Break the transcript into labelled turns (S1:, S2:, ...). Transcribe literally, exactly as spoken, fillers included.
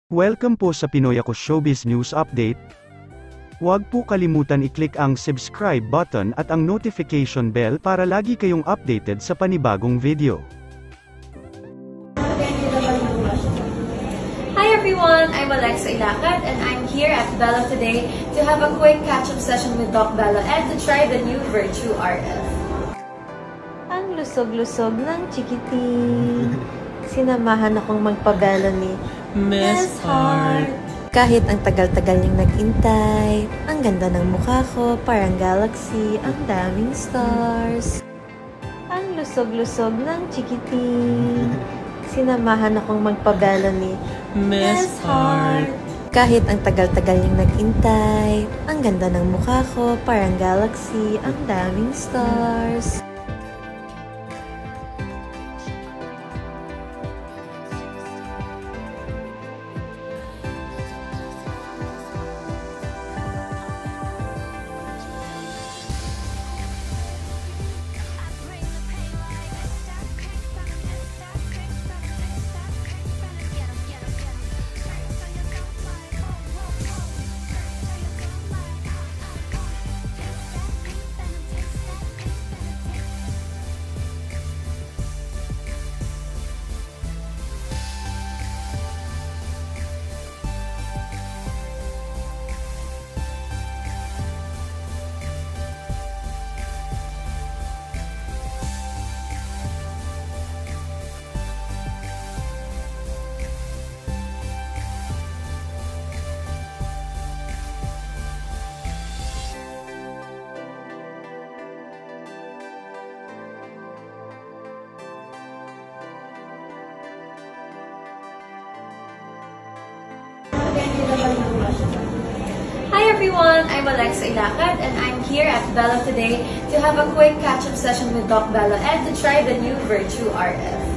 S1: Welcome po sa Pinoy-Ako Showbiz News Update. Huwag po kalimutan i-click ang subscribe button at ang notification bell para lagi kayong updated sa panibagong video.
S2: Hi everyone, I'm AYIIEH KILIG and I'm here at Bella today to have a quick catch-up session with Doc Bella and to try the new Virtue R F.
S3: Ang lusog-lusog ng chikiti. Sinamahan akong magpabelo ni
S4: Miss Hart.
S3: Kahit ang tagal-tagal niyang nag-intay, ang ganda ng mukha ko, parang galaxy, ang daming stars. Ang lusog-lusog ng chikiti. Sinamahan akong magpabelo ni
S4: Miss Hart.
S3: Kahit ang tagal-tagal niyang nag-intay, ang ganda ng mukha ko, parang galaxy, ang daming stars.
S2: Hi everyone, I'm AYIIEH KILIG and I'm here at Bella today to have a quick catch-up session with Doc Bella and to try the new Virtue R F.